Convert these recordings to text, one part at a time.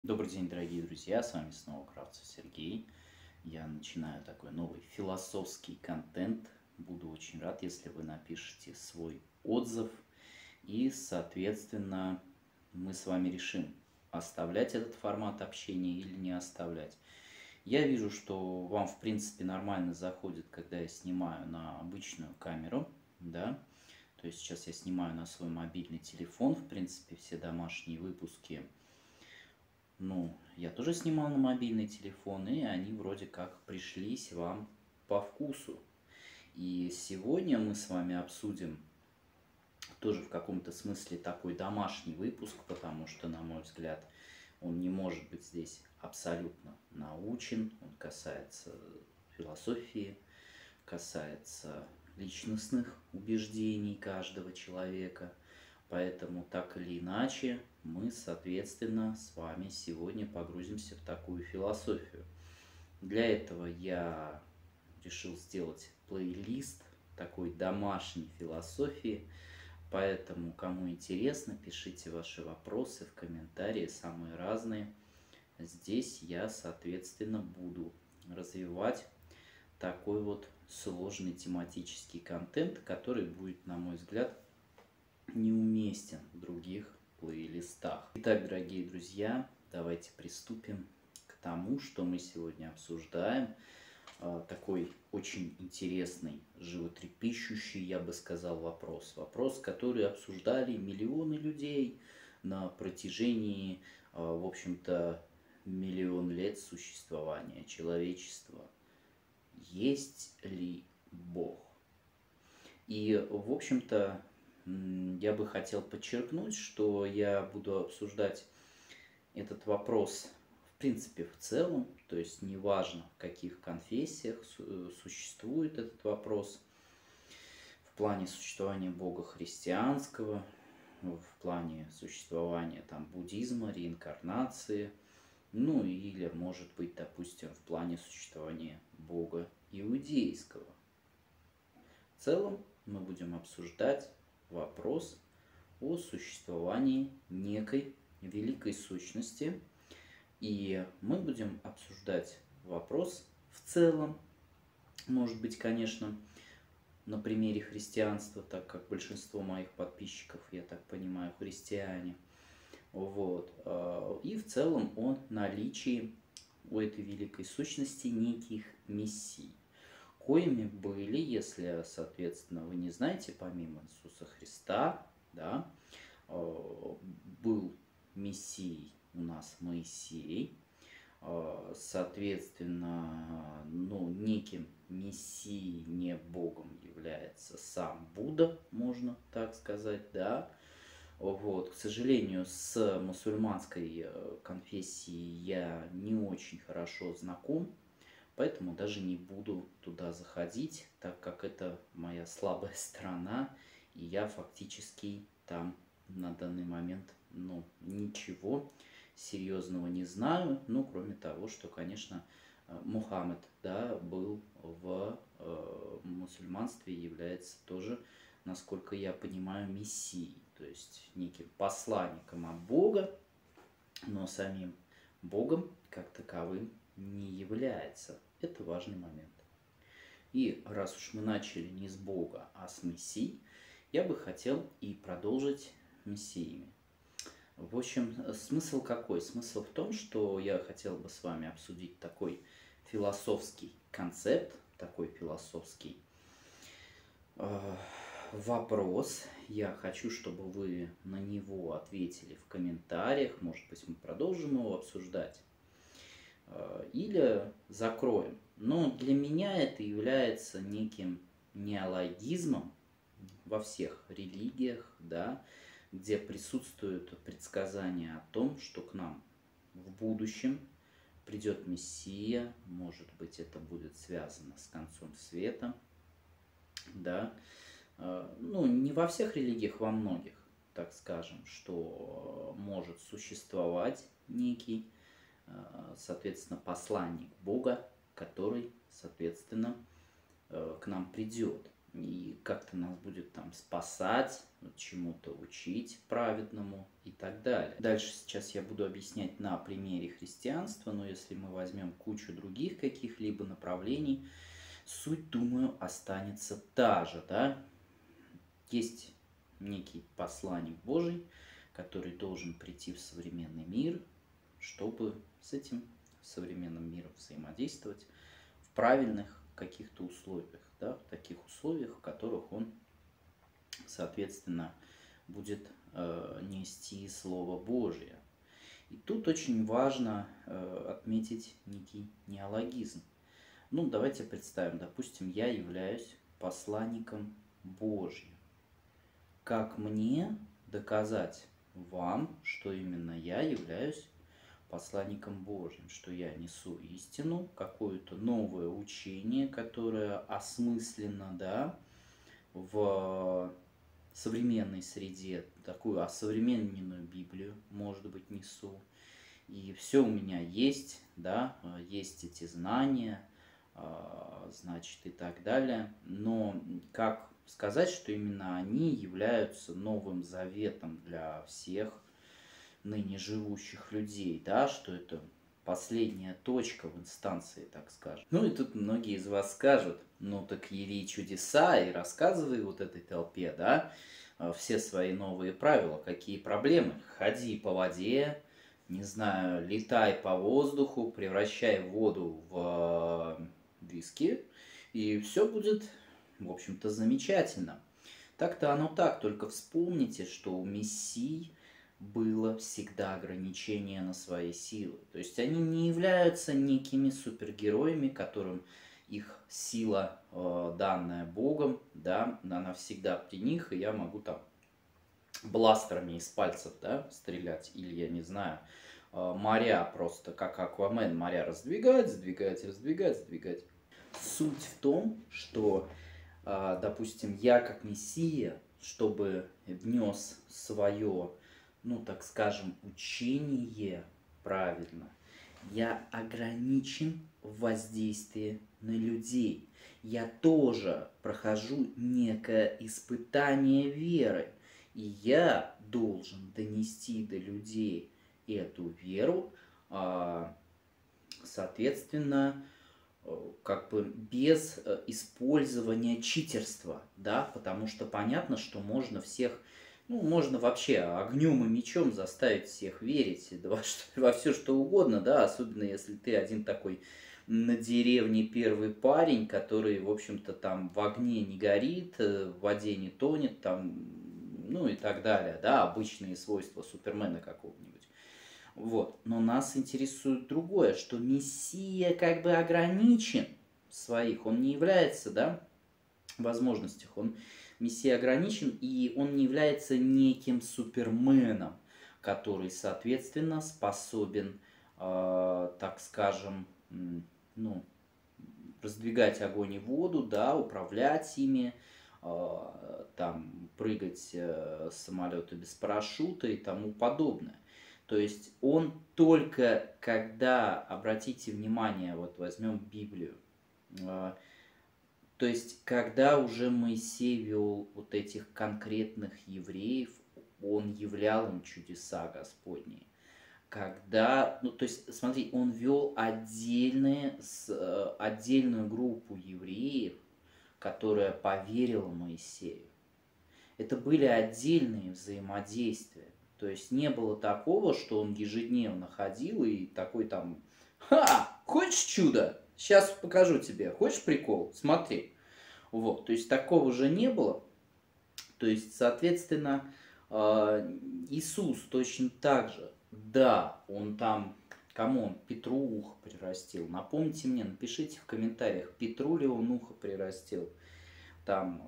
Добрый день, дорогие друзья, с вами снова Кравцев Сергей. Я начинаю такой новый философский контент. Буду очень рад, если вы напишите свой отзыв. И, соответственно, мы с вами решим, оставлять этот формат общения или не оставлять. Я вижу, что вам, в принципе, нормально заходит, когда я снимаю на обычную камеру, да. То есть сейчас я снимаю на свой мобильный телефон, в принципе, все домашние выпуски. Ну, я тоже снимал на мобильный телефон, и они вроде как пришлись вам по вкусу. И сегодня мы с вами обсудим тоже в каком-то смысле такой домашний выпуск, потому что, на мой взгляд, он не может быть здесь абсолютно научен. Он касается философии, касается личностных убеждений каждого человека. Поэтому так или иначе мы, соответственно, с вами сегодня погрузимся в такую философию. Для этого я решил сделать плейлист такой домашней философии. Поэтому, кому интересно, пишите ваши вопросы в комментарии, самые разные. Здесь я, соответственно, буду развивать такой вот сложный тематический контент, который будет, на мой взгляд, неуместен в других плейлистах. Итак, дорогие друзья, давайте приступим к тому, что мы сегодня обсуждаем. Такой очень интересный, животрепещущий, я бы сказал, вопрос. Вопрос, который обсуждали миллионы людей на протяжении, в общем-то, миллион лет существования человечества. Есть ли Бог? И, в общем-то, я бы хотел подчеркнуть, что я буду обсуждать этот вопрос в принципе в целом, то есть неважно, в каких конфессиях существует этот вопрос, в плане существования Бога христианского, в плане существования там буддизма, реинкарнации, ну или, может быть, допустим, в плане существования Бога иудейского. В целом мы будем обсуждать вопрос о существовании некой великой сущности. И мы будем обсуждать вопрос в целом, может быть, конечно, на примере христианства, так как большинство моих подписчиков, я так понимаю, христиане. Вот. И в целом о наличии у этой великой сущности неких мессий, коими были, если, соответственно, вы не знаете, помимо Иисуса Христа, да, был мессией у нас Моисей, соответственно, ну, неким мессией, не Богом является сам Будда, можно так сказать, да. Вот, к сожалению, с мусульманской конфессией я не очень хорошо знаком, поэтому даже не буду туда заходить, так как это моя слабая сторона, и я фактически там на данный момент, ну, ничего серьезного не знаю, ну, кроме того, что, конечно, Мухаммед, да, был в мусульманстве, является тоже, насколько я понимаю, мессией, то есть неким посланником от Бога, но самим Богом как таковым не является. Это важный момент. И раз уж мы начали не с Бога, а с Мессий, я бы хотел и продолжить мессиями. В общем, смысл какой? Смысл в том, что я хотел бы с вами обсудить такой философский концепт, такой философский вопрос. Я хочу, чтобы вы на него ответили в комментариях. Может быть, мы продолжим его обсуждать. Или закроем. Но для меня это является неким неологизмом во всех религиях, да, где присутствует предсказание о том, что к нам в будущем придет Мессия, может быть, это будет связано с концом света, да. Ну, не во всех религиях, во многих, так скажем, что может существовать некий, соответственно, посланник Бога, который, соответственно, к нам придет. и как-то нас будет там спасать, чему-то учить праведному и так далее. Дальше сейчас я буду объяснять на примере христианства, но если мы возьмем кучу других каких-либо направлений, суть, думаю, останется та же, да? Есть некий посланник Божий, который должен прийти в современный мир, чтобы с этим современным миром взаимодействовать в правильных каких-то условиях, да, в таких условиях, в которых он, соответственно, будет нести Слово Божие. И тут очень важно отметить некий неологизм. Ну, давайте представим, допустим, я являюсь посланником Божьим. Как мне доказать вам, что именно я являюсь посланником Божьим, что я несу истину, какое-то новое учение, которое осмысленно, да, в современной среде, такую осовремененную Библию, может быть, несу. И все у меня есть, да, есть эти знания, значит, и так далее. Но как сказать, что именно они являются новым заветом для всех ныне живущих людей, да, что это последняя точка в инстанции, так скажем. Ну и тут многие из вас скажут, ну так яви чудеса и рассказывай вот этой толпе, да, все свои новые правила, какие проблемы. Ходи по воде, не знаю, летай по воздуху, превращай воду в виски, и все будет, в общем-то, замечательно. Так-то оно так, только вспомните, что у Мессии было всегда ограничение на свои силы. То есть они не являются некими супергероями, которым их сила, данная Богом, да, она всегда при них, и я могу там бластерами из пальцев, да, стрелять, или я не знаю, моря просто как Аквамен, моря раздвигать, сдвигать, раздвигать, сдвигать. Суть в том, что, допустим, я как Мессия, чтобы внес свое, ну, так скажем, учение правильно, я ограничен в воздействии на людей. Я тоже прохожу некое испытание веры. И я должен донести до людей эту веру, соответственно, как бы без использования читерства, да, потому что понятно, что можно всех, ну, можно вообще огнем и мечом заставить всех верить во все что угодно, да, особенно если ты один такой на деревне первый парень, который, в общем-то, там в огне не горит, в воде не тонет, там, ну и так далее, да, обычные свойства Супермена какого-нибудь. Вот. Но нас интересует другое, что Мессия как бы ограничен в своих, он не является, да, в возможностях, Мессия ограничен, и он не является неким Суперменом, который, соответственно, способен, так скажем, ну, раздвигать огонь и воду, да, управлять ими, там, прыгать с самолета без парашюта и тому подобное. То есть он только когда, обратите внимание, вот возьмем Библию, то есть когда уже Моисей вел вот этих конкретных евреев, он являл им чудеса Господние. Когда, ну то есть смотри, он вел отдельную группу евреев, которая поверила Моисею. Это были отдельные взаимодействия. То есть не было такого, что он ежедневно ходил и такой там: «Ха! Хочешь чудо? Сейчас покажу тебе. Хочешь прикол? Смотри». Вот, то есть такого же не было. То есть, соответственно, Иисус точно так же, да, он там, кому он Петру ухо прирастил. Напомните мне, напишите в комментариях, Петру ли он ухо прирастил. Там,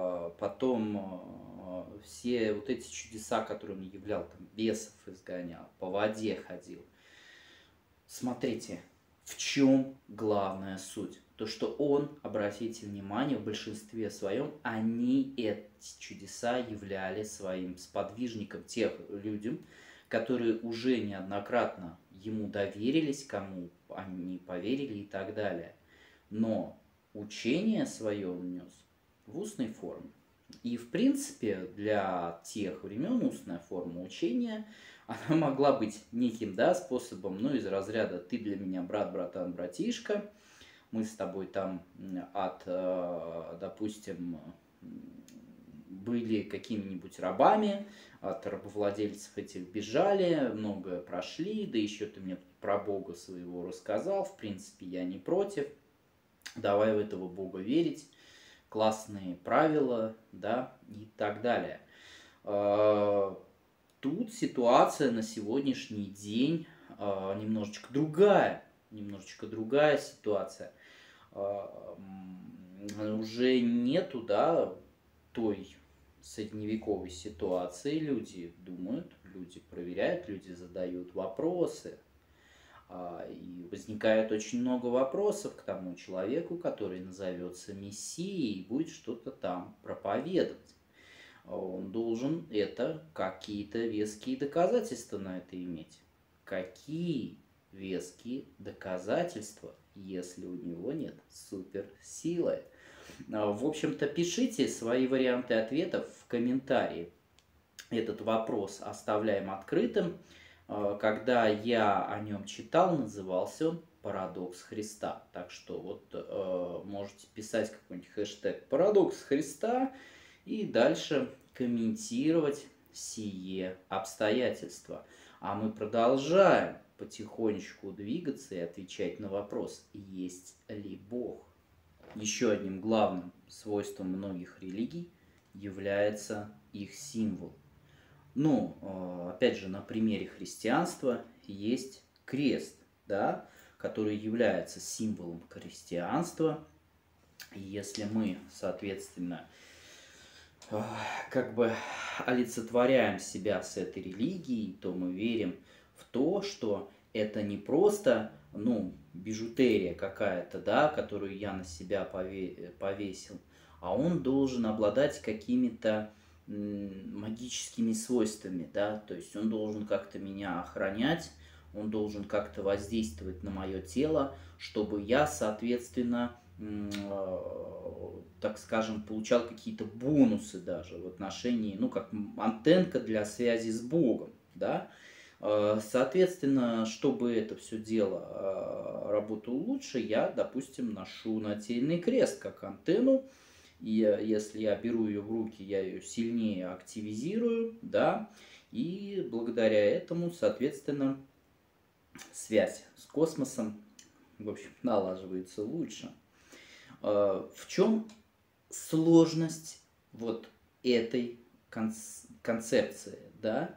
потом все вот эти чудеса, которые он являл, там, бесов изгонял, по воде ходил. Смотрите, в чем главная суть? То, что он, обратите внимание, в большинстве своем, они эти чудеса являли своим сподвижником, тех людям, которые уже неоднократно ему доверились, кому они поверили и так далее. Но учение свое он нес в устной форме. И, в принципе, для тех времен устная форма учения, она могла быть неким, да, способом, ну, из разряда «ты для меня брат, братан, братишка», мы с тобой там допустим, были какими-нибудь рабами, от рабовладельцев этих бежали, многое прошли, да еще ты мне про Бога своего рассказал, в принципе, я не против, давай в этого Бога верить, классные правила, да, и так далее. Тут ситуация на сегодняшний день немножечко другая ситуация. Уже нету, да, той средневековой ситуации. Люди думают, люди проверяют, люди задают вопросы. И возникает очень много вопросов к тому человеку, который назовется Мессией и будет что-то там проповедовать. Он должен какие-то веские доказательства на это иметь. Какие веские доказательства, если у него нет суперсилы? В общем-то, пишите свои варианты ответов в комментарии. Этот вопрос оставляем открытым. Когда я о нем читал, назывался он «Парадокс Христа». Так что вот можете писать какой-нибудь хэштег «Парадокс Христа» и дальше комментировать сие обстоятельства. А мы продолжаем потихонечку двигаться и отвечать на вопрос, есть ли Бог. Еще одним главным свойством многих религий является их символ. Ну, опять же, на примере христианства есть крест, да, который является символом христианства. И если мы, соответственно, как бы олицетворяем себя с этой религией, то мы верим в то, что это не просто, ну, бижутерия какая-то, да, которую я на себя повесил, а он должен обладать какими-то магическими свойствами, да, то есть он должен как-то меня охранять, он должен как-то воздействовать на мое тело, чтобы я, соответственно, так скажем, получал какие-то бонусы даже в отношении, ну, как антенка для связи с Богом, да. Соответственно, чтобы это все дело работало лучше, я, допустим, ношу нательный крест как антенну, и если я беру ее в руки, я ее сильнее активизирую, да, и благодаря этому, соответственно, связь с космосом, в общем, налаживается лучше. В чем сложность вот этой концепции, да,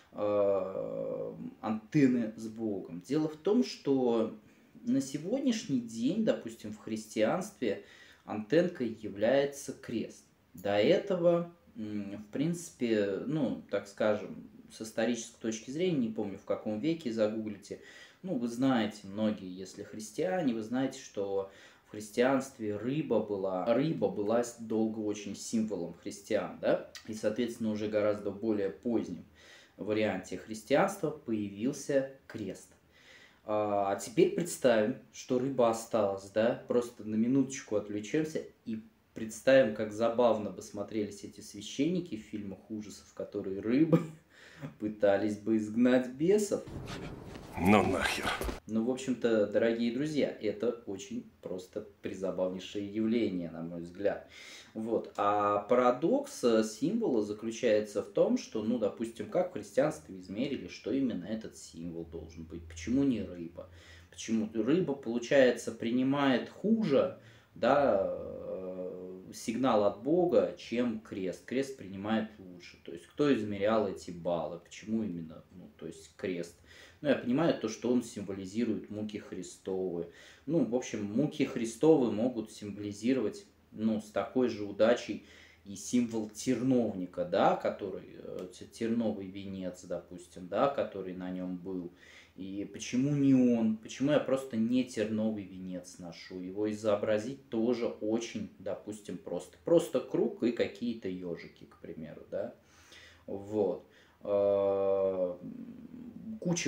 антенны с Богом? Дело в том, что на сегодняшний день, допустим, в христианстве антенкой является крест. До этого, в принципе, ну, так скажем, с исторической точки зрения, не помню в каком веке, загуглите, ну, вы знаете, многие, если христиане, вы знаете, что в христианстве рыба была долго очень символом христиан, да, и, соответственно, уже гораздо более позднем варианте христианства появился крест. А теперь представим, что рыба осталась, да, просто на минуточку отвлечемся и представим, как забавно бы смотрелись эти священники в фильмах ужасов, которые рыбы пытались бы изгнать бесов. Ну нахер. Ну, в общем-то, дорогие друзья, это очень просто призабавнейшее явление, на мой взгляд. Вот. А парадокс символа заключается в том, что, ну, допустим, как в христианстве измерили, что именно этот символ должен быть. Почему не рыба? Почему рыба, получается, принимает хуже, да, сигнал от Бога, чем крест. Крест принимает лучше. То есть, кто измерял эти баллы? Почему именно, ну, то есть, крест? Ну, я понимаю то, что он символизирует муки Христовы. Ну, в общем, муки Христовы могут символизировать, ну, с такой же удачей и символ терновника, да, который, терновый венец, допустим, да, который на нем был. И почему не он? Почему я просто не терновый венец ношу? Его изобразить тоже очень, допустим, просто. Просто круг и какие-то ежики, к примеру, да. Вот. Куча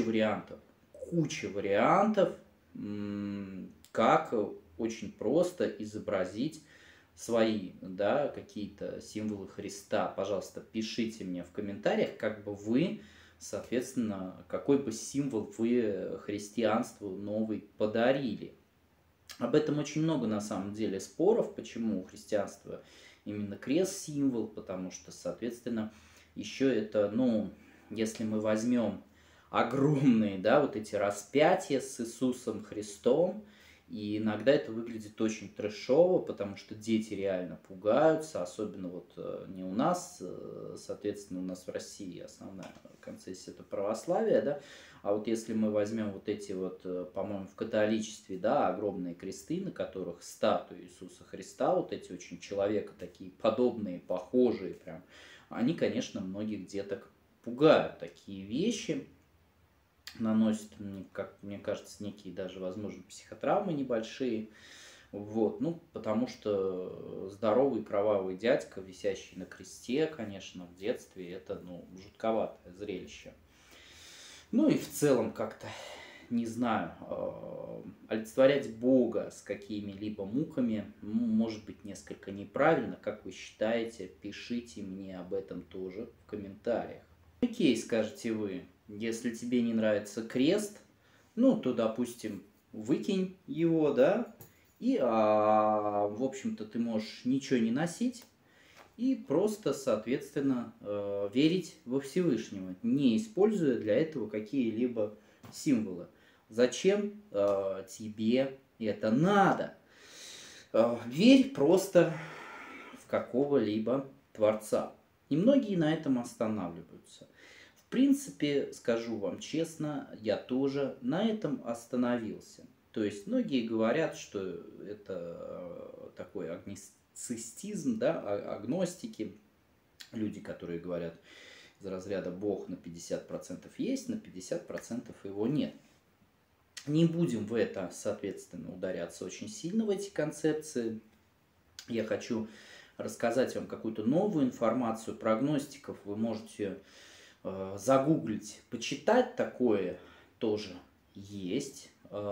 вариантов, как очень просто изобразить свои, да, какие-то символы Христа, пожалуйста, пишите мне в комментариях, как бы вы, соответственно, какой бы символ вы христианству новый подарили. Об этом очень много на самом деле споров, почему у христианства именно крест-символ, потому что, соответственно, еще это, ну, если мы возьмем огромные, да, вот эти распятия с Иисусом Христом, и иногда это выглядит очень трэшово, потому что дети реально пугаются, особенно вот не у нас, соответственно, у нас в России основная концессия это православие, да, а вот если мы возьмем вот эти вот, по-моему, в католичестве, да, огромные кресты, на которых статуи Иисуса Христа, вот эти очень человека такие подобные, похожие прям, они, конечно, многих деток пугают. Такие вещи наносят, как мне кажется, некие даже, возможно, психотравмы небольшие. Вот, ну, потому что здоровый кровавый дядька, висящий на кресте, конечно, в детстве, это, ну, жутковатое зрелище. Ну и в целом как-то, не знаю, олицетворять Бога с какими-либо муками, может быть, несколько неправильно. Как вы считаете, пишите мне об этом тоже в комментариях. Окей, скажете вы, если тебе не нравится крест, ну, то, допустим, выкинь его, да, и, в общем-то, ты можешь ничего не носить и просто, соответственно, верить во Всевышнего, не используя для этого какие-либо символы. Зачем тебе это надо? Верь просто в какого-либо Творца. И многие на этом останавливаются. В принципе, скажу вам честно, я тоже на этом остановился. То есть многие говорят, что это такой агностицизм, да, агностики, люди, которые говорят из разряда Бог на 50% есть, на 50% его нет. Не будем в это, соответственно, ударяться очень сильно в эти концепции. Я хочу рассказать вам какую-то новую информацию про гностиков. Вы можете загуглить, почитать, такое тоже есть.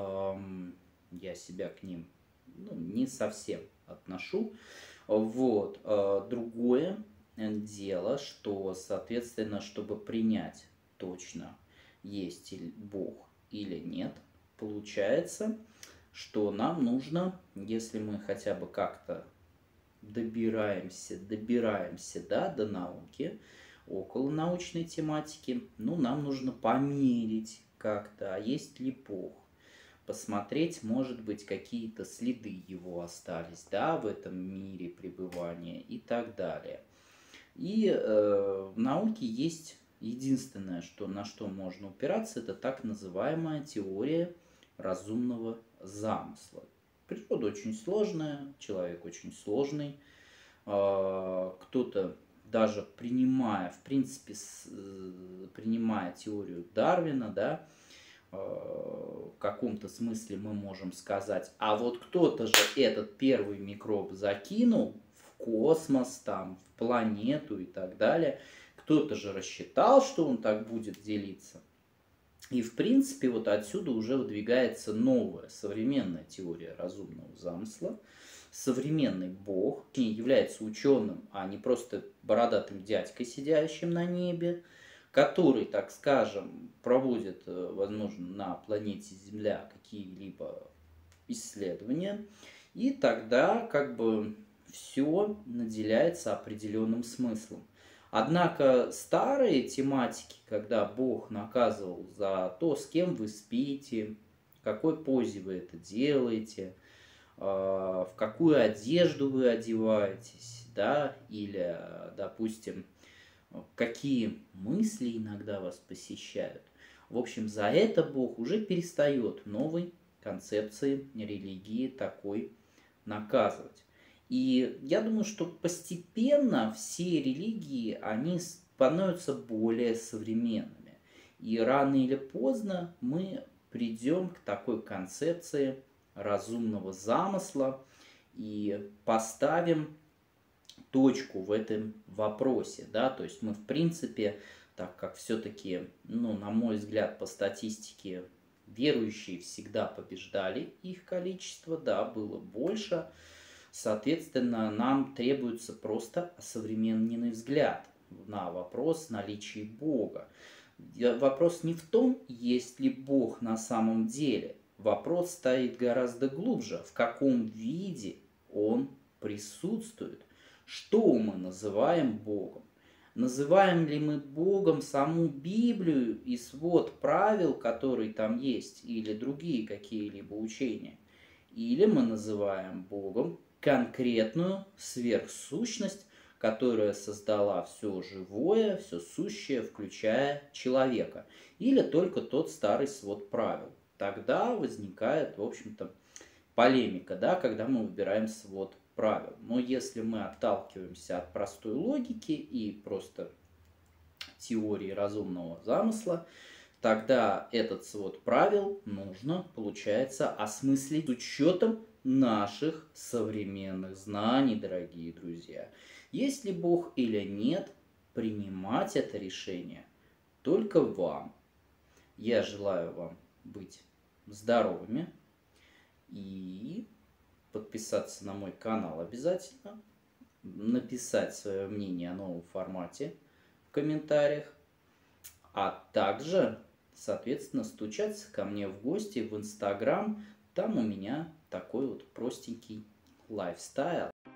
Я себя к ним, ну, не совсем отношу. Вот. Другое дело, что, соответственно, чтобы принять точно, есть ли Бог или нет, получается, что нам нужно, если мы хотя бы как-то добираемся, да, до науки, около научной тематики, ну, нам нужно померить как-то, а есть ли Бог. Посмотреть, может быть, какие-то следы его остались, да, в этом мире пребывания и так далее. И в науке есть единственное, что, на что можно упираться, это так называемая теория разумного замысла. Природа очень сложная, человек очень сложный. Кто-то даже принимая, в принципе, принимая теорию Дарвина, да, в каком-то смысле мы можем сказать, а вот кто-то же этот первый микроб закинул в космос, там, в планету и так далее. Кто-то же рассчитал, что он так будет делиться. И, в принципе, вот отсюда уже выдвигается новая современная теория разумного замысла. Современный Бог является ученым, а не просто бородатым дядькой, сидящим на небе, который, так скажем, проводит, возможно, на планете Земля какие-либо исследования, и тогда как бы все наделяется определенным смыслом. Однако старые тематики, когда Бог наказывал за то, с кем вы спите, в какой позе вы это делаете, в какую одежду вы одеваетесь, да, или, допустим, какие мысли иногда вас посещают. В общем, за это Бог уже перестает новой концепции религии такой наказывать. И я думаю, что постепенно все религии, они становятся более современными. И рано или поздно мы придем к такой концепции разумного замысла и поставим точку в этом вопросе, да, то есть мы, в принципе, так как все-таки, ну, на мой взгляд, по статистике, верующие всегда побеждали, их количество, да, было больше, Соответственно, нам требуется просто осовремененный взгляд на вопрос наличия Бога. Вопрос не в том, есть ли Бог на самом деле. Вопрос стоит гораздо глубже. В каком виде Он присутствует? Что мы называем Богом? Называем ли мы Богом саму Библию и свод правил, которые там есть, или другие какие-либо учения? Или мы называем Богом конкретную сверхсущность, которая создала все живое, все сущее, включая человека, или только тот старый свод правил. Тогда возникает, в общем-то, полемика, да, когда мы выбираем свод правил. Но если мы отталкиваемся от простой логики и просто теории разумного замысла, тогда этот свод правил нужно, получается, осмыслить с учетом наших современных знаний, дорогие друзья. Есть ли Бог или нет, принимать это решение только вам. Я желаю вам быть здоровыми и подписаться на мой канал обязательно, написать свое мнение о новом формате в комментариях, а также, соответственно, стучаться ко мне в гости в Инстаграм. Там у меня такой вот простенький лайфстайл.